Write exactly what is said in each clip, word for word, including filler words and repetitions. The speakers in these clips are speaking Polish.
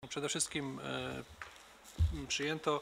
Przede wszystkim przyjęto,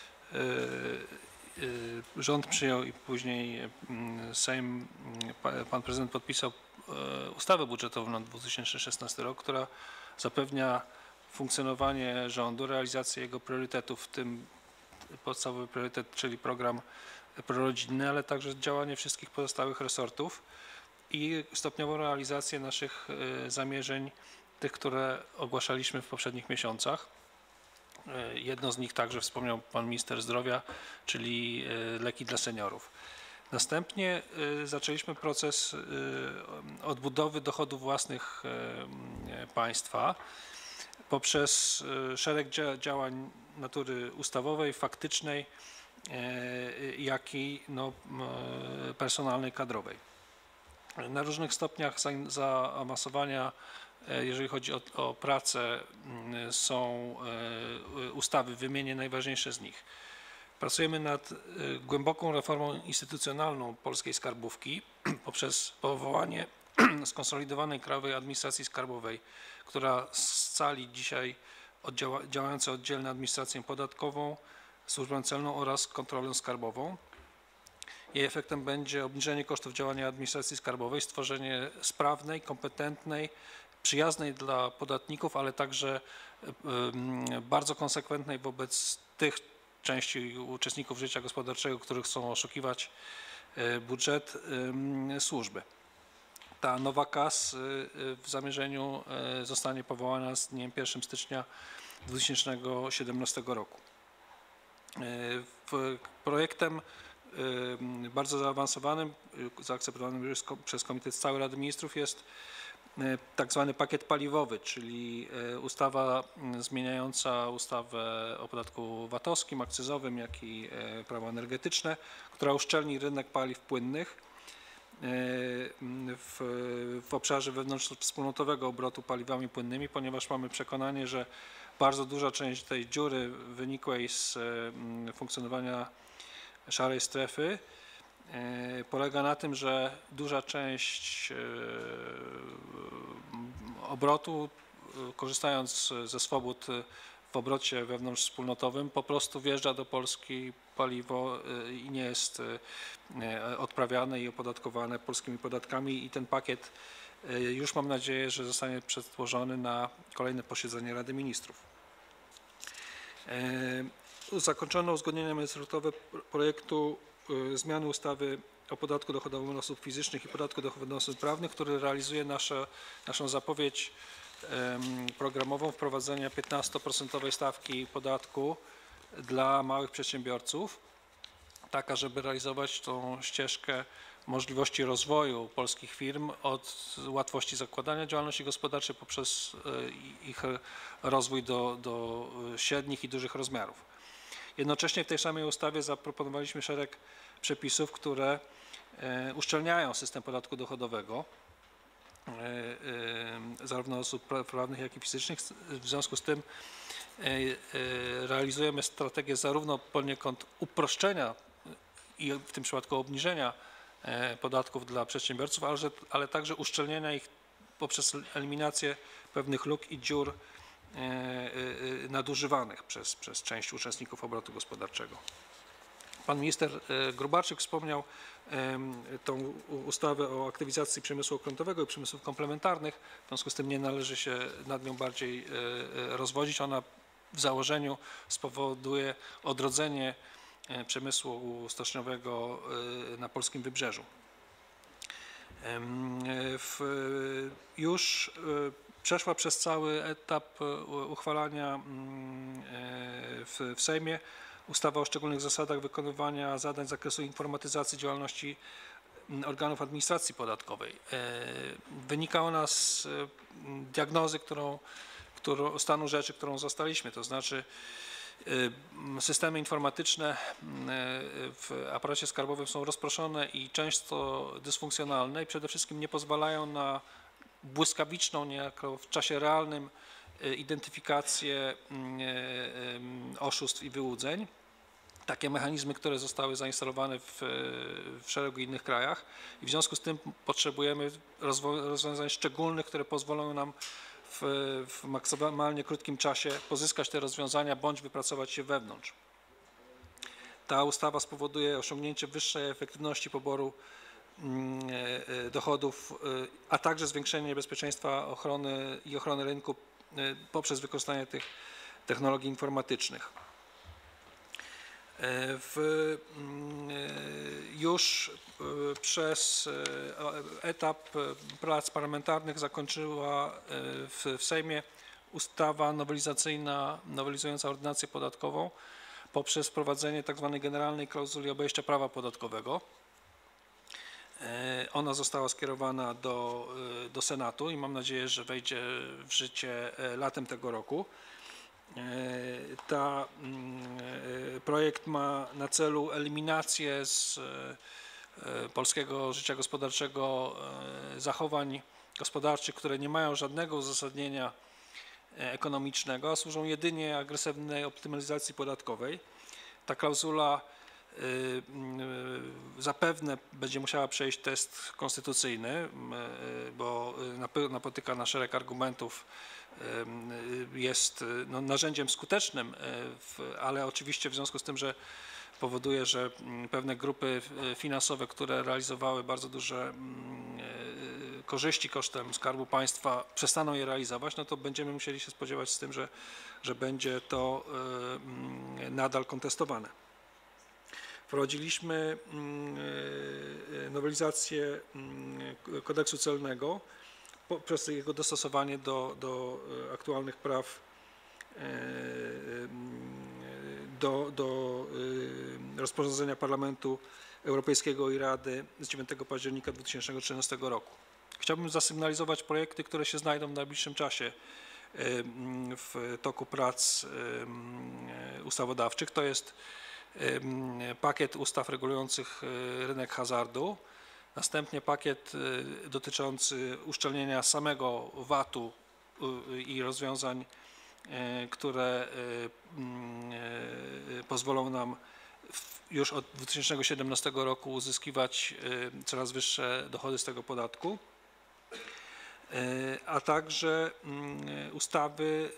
rząd przyjął i później Sejm, pan prezydent podpisał ustawę budżetową na dwa tysiące szesnasty rok, która zapewnia funkcjonowanie rządu, realizację jego priorytetów, w tym podstawowy priorytet, czyli program prorodzinny, ale także działanie wszystkich pozostałych resortów i stopniową realizację naszych zamierzeń, tych, które ogłaszaliśmy w poprzednich miesiącach. Jedno z nich także wspomniał pan minister zdrowia, czyli leki dla seniorów. Następnie zaczęliśmy proces odbudowy dochodów własnych państwa poprzez szereg działań natury ustawowej, faktycznej, jak i no, personalnej, kadrowej. Na różnych stopniach zaawansowania, jeżeli chodzi o, o pracę, są ustawy, wymienię najważniejsze z nich. Pracujemy nad głęboką reformą instytucjonalną polskiej skarbówki poprzez powołanie skonsolidowanej Krajowej Administracji Skarbowej, która scali dzisiaj oddziała, działające oddzielne administrację podatkową, służbę celną oraz kontrolę skarbową. Jej efektem będzie obniżenie kosztów działania administracji skarbowej, stworzenie sprawnej, kompetentnej, przyjaznej dla podatników, ale także bardzo konsekwentnej wobec tych części uczestników życia gospodarczego, których chcą oszukiwać budżet, służby. Ta nowa K A S w zamierzeniu zostanie powołana z dniem pierwszego stycznia dwa tysiące siedemnastego roku. Projektem bardzo zaawansowanym, zaakceptowanym już przez Komitet Stały Rady Ministrów jest tak zwany pakiet paliwowy, czyli ustawa zmieniająca ustawę o podatku vatowskim, akcyzowym, jak i prawo energetyczne, która uszczelni rynek paliw płynnych w, w obszarze wewnątrzwspólnotowego obrotu paliwami płynnymi, ponieważ mamy przekonanie, że bardzo duża część tej dziury wynikłej z funkcjonowania szarej strefy polega na tym, że duża część obrotu, korzystając ze swobód w obrocie wewnątrzwspólnotowym, po prostu wjeżdża do Polski paliwo i nie jest odprawiane i opodatkowane polskimi podatkami, i ten pakiet już mam nadzieję, że zostanie przedłożony na kolejne posiedzenie Rady Ministrów. Zakończono uzgodnienia międzyresortowe projektu zmiany ustawy o podatku dochodowym od osób fizycznych i podatku dochodowym od osób prawnych, który realizuje nasze, naszą zapowiedź programową wprowadzenia piętnastoprocentowej stawki podatku dla małych przedsiębiorców, taka, żeby realizować tą ścieżkę możliwości rozwoju polskich firm od łatwości zakładania działalności gospodarczej poprzez ich rozwój do, do średnich i dużych rozmiarów. Jednocześnie w tej samej ustawie zaproponowaliśmy szereg przepisów, które uszczelniają system podatku dochodowego zarówno osób prawnych, jak i fizycznych. W związku z tym realizujemy strategię zarówno poniekąd uproszczenia i w tym przypadku obniżenia podatków dla przedsiębiorców, ale, ale także uszczelnienia ich poprzez eliminację pewnych luk i dziur nadużywanych przez, przez część uczestników obrotu gospodarczego. Pan minister Gróbarczyk wspomniał tą ustawę o aktywizacji przemysłu okrętowego i przemysłów komplementarnych. W związku z tym nie należy się nad nią bardziej rozwodzić. Ona w założeniu spowoduje odrodzenie przemysłu stoczniowego na polskim wybrzeżu. W, już przeszła przez cały etap uchwalania w, w Sejmie ustawa o szczególnych zasadach wykonywania zadań z zakresu informatyzacji działalności organów administracji podatkowej. Wynika ona z diagnozy, którą, którą, stanu rzeczy, którą zostaliśmy, to znaczy systemy informatyczne w aparacie skarbowym są rozproszone i często dysfunkcjonalne i przede wszystkim nie pozwalają na błyskawiczną, niejako w czasie realnym identyfikację oszustw i wyłudzeń. Takie mechanizmy, które zostały zainstalowane w, w szeregu innych krajach, i w związku z tym potrzebujemy rozwiązań szczególnych, które pozwolą nam w, w maksymalnie krótkim czasie pozyskać te rozwiązania bądź wypracować je wewnątrz. Ta ustawa spowoduje osiągnięcie wyższej efektywności poboru dochodów, a także zwiększenie bezpieczeństwa ochrony i ochrony rynku poprzez wykorzystanie tych technologii informatycznych. W, już przez etap prac parlamentarnych zakończyła w, w Sejmie ustawa nowelizacyjna, nowelizująca ordynację podatkową poprzez wprowadzenie tzw. generalnej klauzuli obejścia prawa podatkowego. Ona została skierowana do, do Senatu i mam nadzieję, że wejdzie w życie latem tego roku. Ta projekt ma na celu eliminację z polskiego życia gospodarczego zachowań gospodarczych, które nie mają żadnego uzasadnienia ekonomicznego, a służą jedynie agresywnej optymalizacji podatkowej. Ta klauzula zapewne będzie musiała przejść test konstytucyjny, bo napotyka na szereg argumentów, jest no, narzędziem skutecznym, ale oczywiście w związku z tym, że powoduje, że pewne grupy finansowe, które realizowały bardzo duże korzyści kosztem Skarbu Państwa, przestaną je realizować, no to będziemy musieli się spodziewać z tym, że, że będzie to nadal kontestowane. Wprowadziliśmy nowelizację kodeksu celnego poprzez jego dostosowanie do, do aktualnych praw, do, do rozporządzenia Parlamentu Europejskiego i Rady z dziewiątego października dwa tysiące trzynastego roku. Chciałbym zasygnalizować projekty, które się znajdą w najbliższym czasie w toku prac ustawodawczych. To jest pakiet ustaw regulujących rynek hazardu, następnie pakiet dotyczący uszczelnienia samego vatu i rozwiązań, które pozwolą nam już od dwa tysiące siedemnastego roku uzyskiwać coraz wyższe dochody z tego podatku, a także ustawy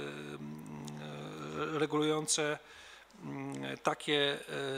regulujące takie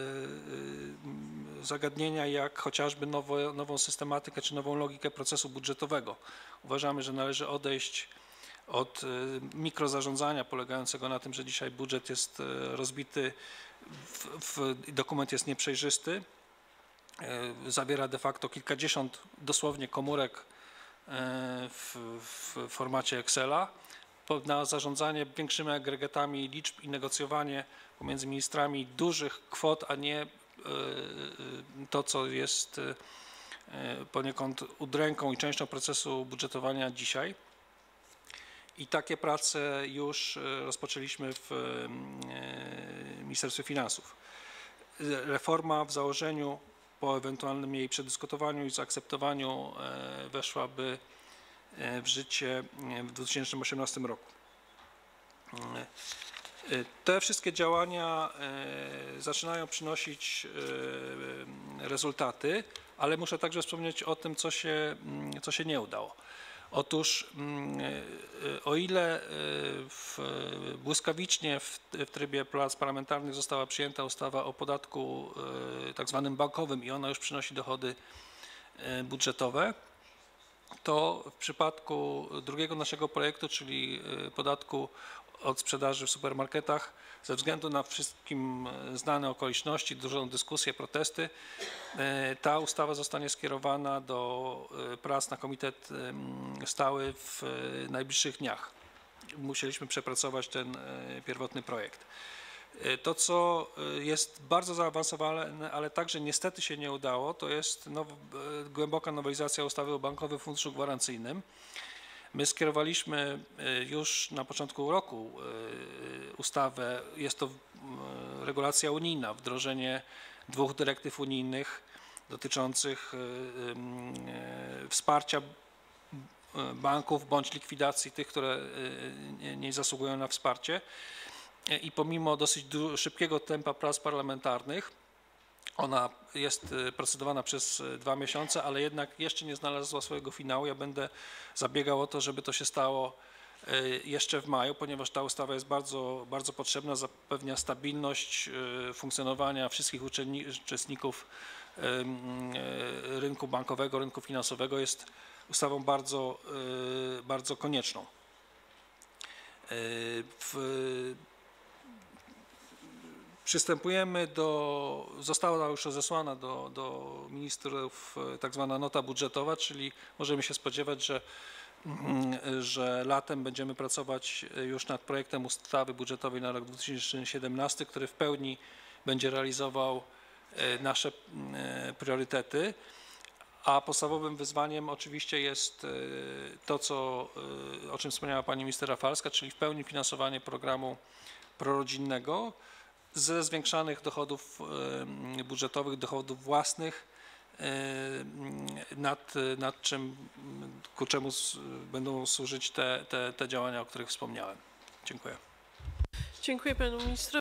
zagadnienia jak chociażby nowo, nową systematykę czy nową logikę procesu budżetowego. Uważamy, że należy odejść od mikrozarządzania polegającego na tym, że dzisiaj budżet jest rozbity, w, w, dokument jest nieprzejrzysty, zawiera de facto kilkadziesiąt dosłownie komórek w, w formacie Excela. Na zarządzanie większymi agregatami liczb i negocjowanie pomiędzy ministrami dużych kwot, a nie to, co jest poniekąd udręką i częścią procesu budżetowania dzisiaj. I takie prace już rozpoczęliśmy w Ministerstwie Finansów. Reforma w założeniu po ewentualnym jej przedyskutowaniu i zaakceptowaniu weszłaby w życie w dwa tysiące osiemnastym roku. Te wszystkie działania zaczynają przynosić rezultaty, ale muszę także wspomnieć o tym, co się, co się nie udało. Otóż o ile w, błyskawicznie w, w trybie prac parlamentarnych została przyjęta ustawa o podatku tak zwanym bankowym i ona już przynosi dochody budżetowe, to w przypadku drugiego naszego projektu, czyli podatku od sprzedaży w supermarketach, ze względu na wszystkim znane okoliczności, dużą dyskusję, protesty, ta ustawa zostanie skierowana do prac na komitet stały w najbliższych dniach. Musieliśmy przepracować ten pierwotny projekt. To, co jest bardzo zaawansowane, ale także niestety się nie udało, to jest now, głęboka nowelizacja ustawy o Bankowym Funduszu Gwarancyjnym. My skierowaliśmy już na początku roku ustawę, jest to regulacja unijna, wdrożenie dwóch dyrektyw unijnych dotyczących wsparcia banków bądź likwidacji tych, które nie zasługują na wsparcie. I pomimo dosyć szybkiego tempa prac parlamentarnych, ona jest procedowana przez dwa miesiące, ale jednak jeszcze nie znalazła swojego finału. Ja będę zabiegał o to, żeby to się stało jeszcze w maju, ponieważ ta ustawa jest bardzo, bardzo potrzebna, zapewnia stabilność funkcjonowania wszystkich uczestników rynku bankowego, rynku finansowego. Jest ustawą bardzo, bardzo konieczną. W, Przystępujemy do, została już rozesłana do, do ministrów tak zwana nota budżetowa, czyli możemy się spodziewać, że, że latem będziemy pracować już nad projektem ustawy budżetowej na rok dwa tysiące siedemnasty, który w pełni będzie realizował nasze priorytety, a podstawowym wyzwaniem oczywiście jest to, co, o czym wspomniała pani minister Rafalska, czyli w pełni finansowanie programu prorodzinnego ze zwiększanych dochodów budżetowych, dochodów własnych, nad, nad czym, ku czemu będą służyć te, te, te działania, o których wspomniałem. Dziękuję. Dziękuję panu ministrowi.